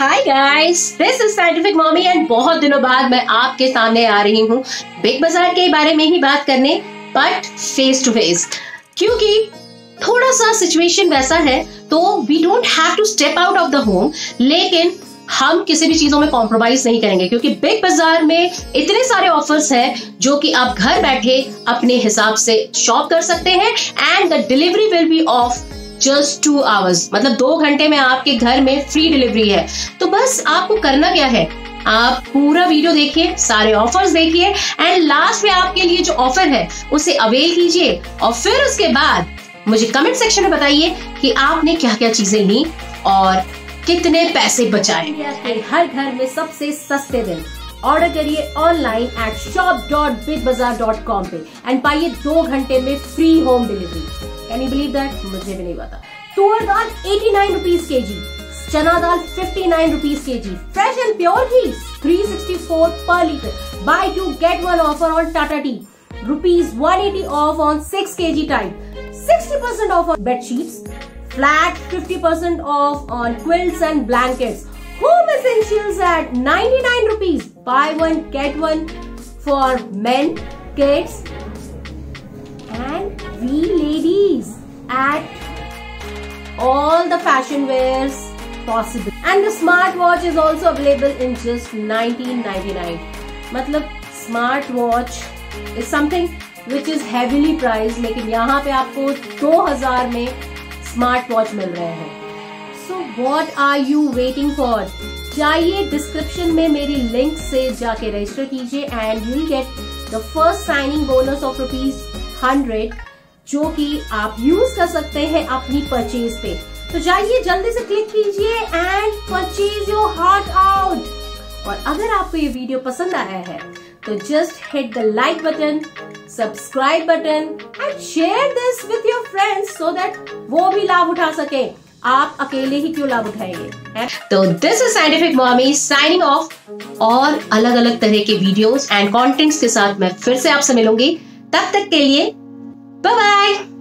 Hi guys, this is scientific mommy and बहुत दिनों बाद मैं आपके सामने आ रही हूँ बिग बाजार के बारे में ही बात करने, बट फेस टू फेस, क्योंकि थोड़ा सा सिचुएशन वैसा है तो we don't have to step out of the home, लेकिन हम किसी भी चीजों में कॉम्प्रोमाइज नहीं करेंगे क्योंकि बिग बाजार में इतने सारे ऑफर्स हैं जो कि आप घर बैठे अपने हिसाब से शॉप कर सकते हैं and the delivery will be of just 2 hours, मतलब 2 घंटे में आपके घर में फ्री डिलीवरी है। तो बस आपको करना क्या है, आप पूरा वीडियो देखिए, सारे ऑफर्स देखिए एंड लास्ट में आपके लिए जो ऑफर है उसे अवेल कीजिए और फिर उसके बाद मुझे कमेंट सेक्शन में बताइए कि आपने क्या क्या चीजें ली और कितने पैसे बचाए। हर घर में सबसे सस्ते दिन ऑर्डर करिए ऑनलाइन एट shop.bigbazaar.com पे एंड पाइए 2 घंटे में free home delivery. Can you believe that? मुझे भी नहीं पता। तुअर दाल 89 rupees KG, chana dal 59 rupees KG, fresh and pure ghee 364 per litre, buy 2 get 1 offer on Tata tea, ₹180 off on 6 kg type, 60% off on bedsheets, flat 50% off on quilts and blankets. Home essentials at 99 rupees. Buy one, get one for men, kids and we ladies at all the fashion wears possible. And the smartwatch is also available in just 1999. मतलब smartwatch is something which is heavily priced, लेकिन यहाँ पे आपको 2000 में smart watch मिल रहे हैं। So what are you waiting for? जाइए डिस्क्रिप्शन में मेरी लिंक से जाके रजिस्टर कीजिए and you will get the first signing bonus of ₹100 जो कि आप यूज कर सकते हैं अपनी परचेज पे। तो जाइए जल्दी से क्लिक कीजिए and purchase your heart out. और अगर आपको ये वीडियो पसंद आया है तो just hit the like button, subscribe button and share this with your friends so that वो भी लाभ उठा सके। आप अकेले ही क्यों लाभ उठाएंगे? तो this is scientific mommy signing off. और अलग अलग तरह के वीडियोस एंड कंटेंट्स के साथ मैं फिर से आपसे मिलूंगी। तब तक के लिए बाय बाय।